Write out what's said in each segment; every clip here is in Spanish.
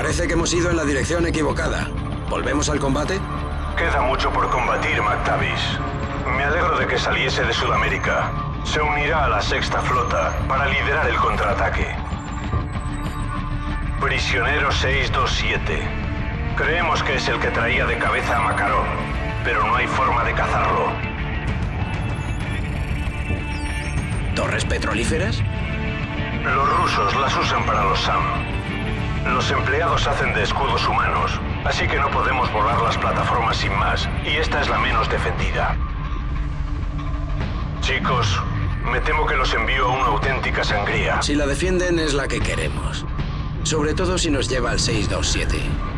Parece que hemos ido en la dirección equivocada. ¿Volvemos al combate? Queda mucho por combatir, McTavish. Me alegro de que saliese de Sudamérica. Se unirá a la Sexta Flota para liderar el contraataque. Prisionero 627. Creemos que es el que traía de cabeza a Makarov, pero no hay forma de cazarlo. ¿Torres petrolíferas? Los rusos las usan para los SAM. Los empleados hacen de escudos humanos, así que no podemos volar las plataformas sin más, y esta es la menos defendida. Chicos, me temo que los envío a una auténtica sangría. Si la defienden es la que queremos. Sobre todo si nos lleva al 627.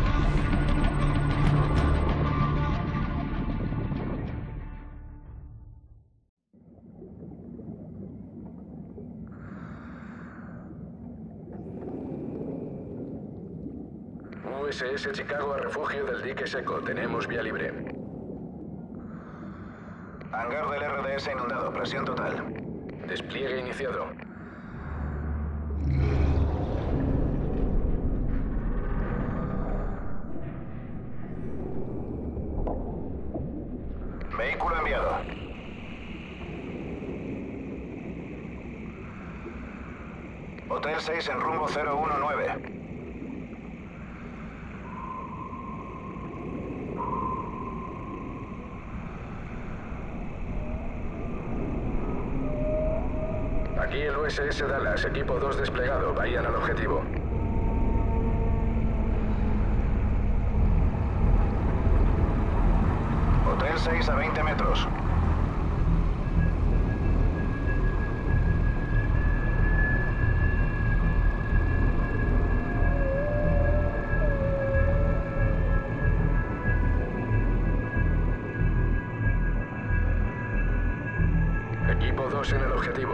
USS Chicago a refugio del dique seco. Tenemos vía libre. Hangar del RDS inundado. Presión total. Despliegue iniciado. Vehículo enviado. Hotel 6 en rumbo 019. Aquí el USS Dallas, equipo 2 desplegado. Vayan al objetivo. Hotel 6 a 20 metros. Equipo 2 en el objetivo.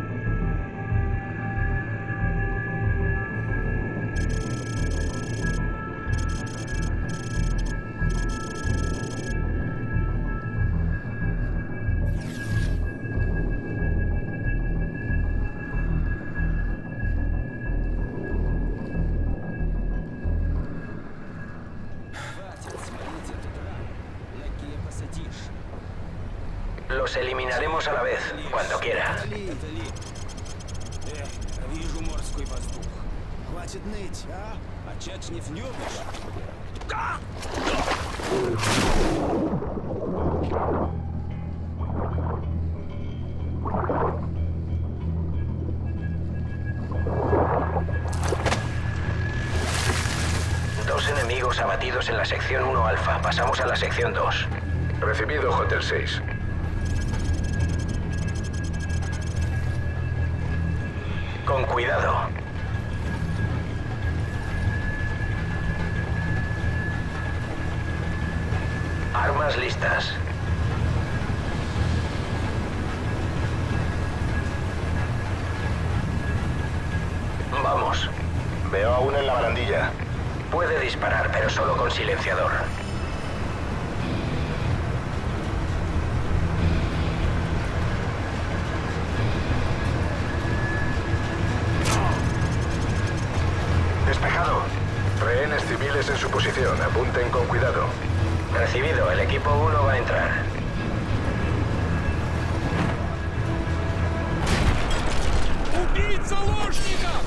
Los eliminaremos a la vez, cuando quiera. Вижу морской воздух. Хватит ныть, а? Очечнев любишь? Dos enemigos abatidos en la sección 1 Alfa. Pasamos a la sección 2. Recibido, Hotel 6. Con cuidado. Armas listas. Vamos. Veo a uno en la barandilla. Puede disparar, pero solo con silenciador. Despejado. Rehenes civiles en su posición. Apunten con cuidado. Recibido. El equipo 1 va a entrar. Убить заложников!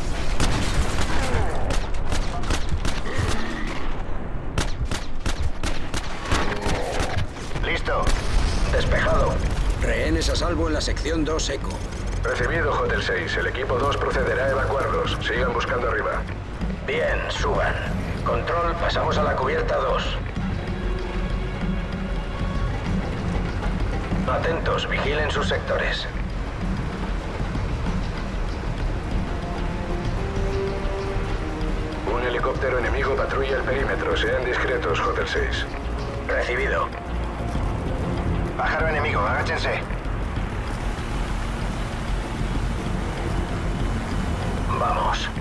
Listo. Despejado. Rehenes a salvo en la sección 2 Eco. Recibido, Hotel 6. El equipo 2 procederá a evacuarlos. Sigan buscando arriba. Bien, suban. Control, pasamos a la cubierta 2. Atentos, vigilen sus sectores. Un helicóptero enemigo patrulla el perímetro. Sean discretos, Hotel 6. Recibido. Pájaro enemigo, agáchense. Vamos.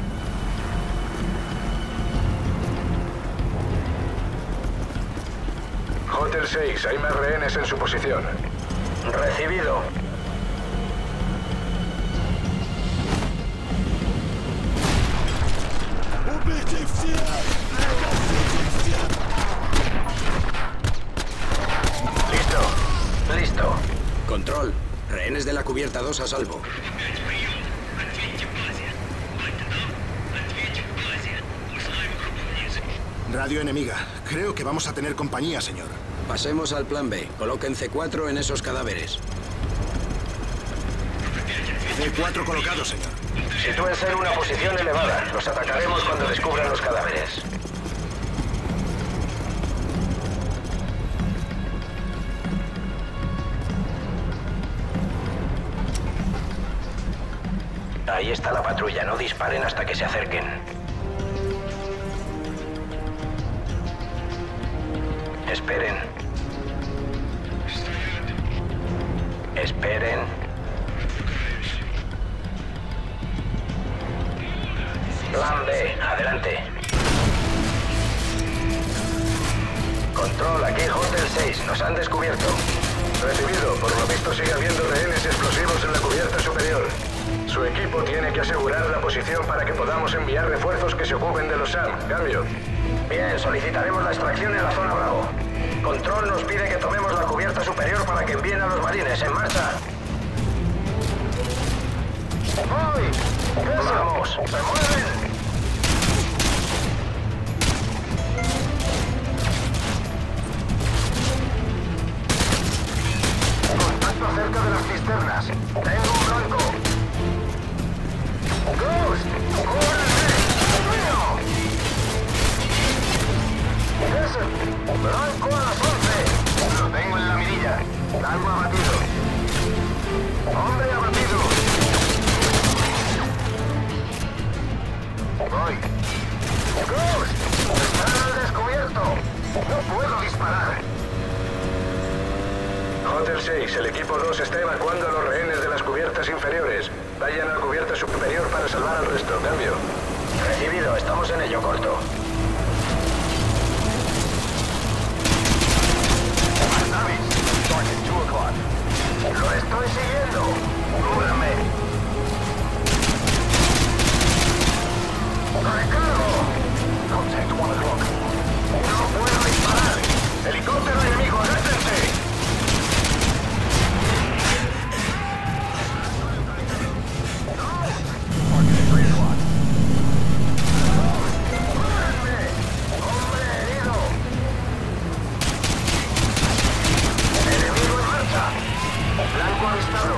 Hotel 6, hay más rehenes en su posición. Recibido. Убейте всех! Delta 2 a salvo. Radio enemiga. Creo que vamos a tener compañía, señor. Pasemos al plan B. Coloquen C4 en esos cadáveres. C4 colocado, señor. Sitúense en una posición elevada. Los atacaremos cuando descubran los cadáveres. Ahí está la patrulla. No disparen hasta que se acerquen. Esperen. Esperen. Plan B, adelante. Control, aquí Hotel 6. Nos han descubierto. Recibido. Por lo visto sigue habiendo rehenes explosivos en la cubierta superior. Su equipo tiene que asegurar la posición para que podamos enviar refuerzos que se ocupen de los SAM. Cambio. Bien, solicitaremos la extracción en la zona Bravo. Control nos pide que tomemos la cubierta superior para que envíen a los marines. ¡En marcha! ¡Voy! ¡Vamos! ¡Se mueven! Contacto cerca de las cisternas. Tengo un blanco. ¡Ghost! ¡Cúbreme! ¡Mío! ¡Blanco a las 11! Lo tengo en la mirilla. Algo abatido. ¡Hombre abatido! Voy. ¡Ghost! ¡Están al descubierto! ¡No puedo disparar! Hotel 6, el equipo 2 está evacuando a los rehenes de las cubiertas inferiores. Vayan a la cubierta superior para salvar al resto. Cambio. Recibido, estamos en ello, corto. ¡Lo estoy siguiendo! ¡Cúbrame! ¡Recargo! Contact 1 o'clock. ¡No puedo disparar! ¡Helicóptero enemigo, agárrense! Blanco avistado.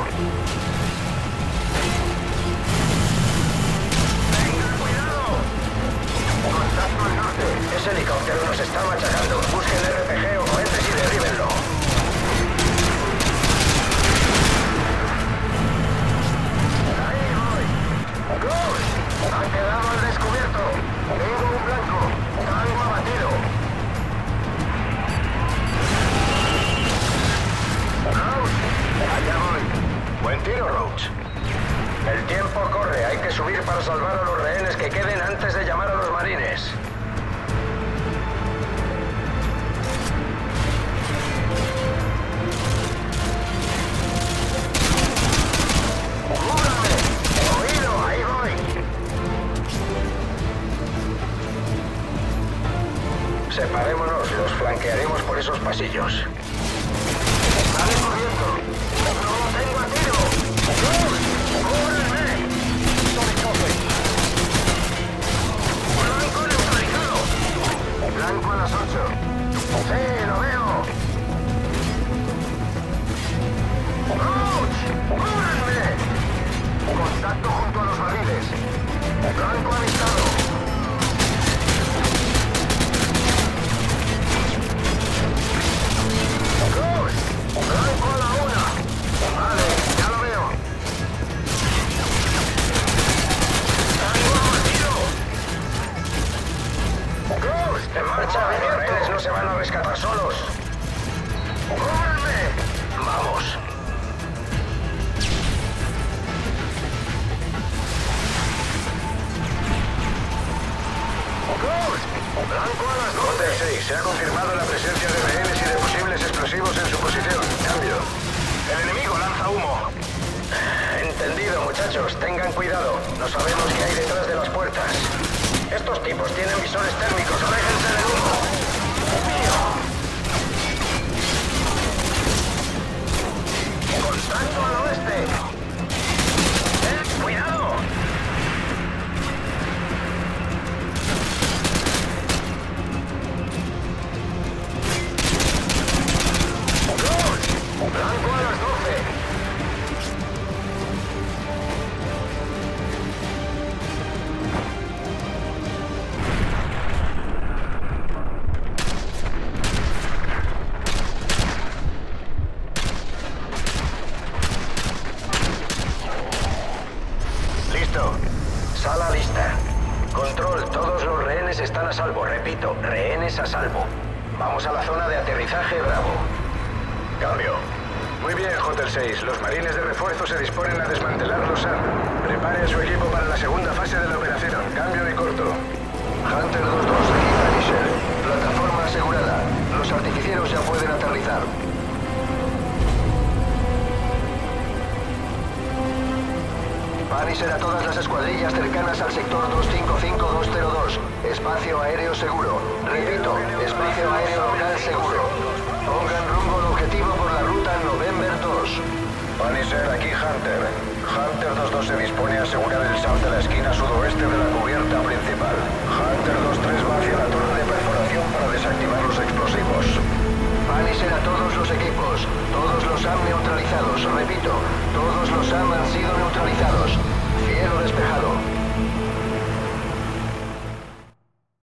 ¡Tengan cuidado! Contacto al norte. Ese helicóptero nos está machacando. Busquen RPG o cohetes y derríbenlo. Ahí voy. ¡Ghost! Han quedado al descubierto. Tengo un blanco. Algo abatido. Allá voy. Buen tiro, Roach. El tiempo corre. Hay que subir para salvar a los rehenes que queden antes de llamar a los marines. ¡Cúbrame! ¡Oído! Ahí voy. Separémonos. Los flanquearemos por esos pasillos. Sale corriendo. ¡No tengo a tiro! ¡Cúbreme! ¡Blanco neutralizado! Blanco a las 8. ¡Sí, lo veo! ¡Roach! ¡Cúbranme! Contacto junto a los barriles. Blanco avistado. ¡Ghost! ¡Blanco a la 1! Vale, ya lo veo. ¡Algo abatido! ¡Ghost! En marcha. Los rehenes no se van a rescatar solos. ¡Cúbranme! Vamos. ¡Ghost! Blanco a las 12. Hotel 6, se ha confirmado la presencia de rehenes y de posibles explosivos en su posición. Cambio. El enemigo lanza humo. Entendido, muchachos. Tengan cuidado. No sabemos qué hay detrás de las puertas. Estos tipos tienen visores térmicos. ¡Aléjense del humo! ¡Mío! Contacto al oeste. Listo. Sala lista. Control, todos los rehenes están a salvo. Repito, rehenes a salvo. Vamos a la zona de aterrizaje Bravo. Cambio. Muy bien, Hotel 6. Los marines de refuerzo se disponen a desmantelar los SAM. Prepare a su equipo para la segunda fase de la operación. Cambio y corto. Hunter 2-2, aquí Punisher. Plataforma asegurada. Los artificieros ya pueden aterrizar. Punisher a todas las escuadrillas cercanas al sector 255202. Espacio aéreo seguro. Repito, espacio aéreo local seguro. Pongan rumbo al objetivo por la ruta November 2. Punisher, aquí Hunter. Hunter 2-2 se dispone a asegurar el SAM de la esquina sudoeste de la cubierta principal. Hunter 2-3 va hacia la torre de perforación para desactivar los explosivos. Punisher a todos los equipos. Todos los SAM neutralizados. Repito, todos los SAM han sido neutralizados.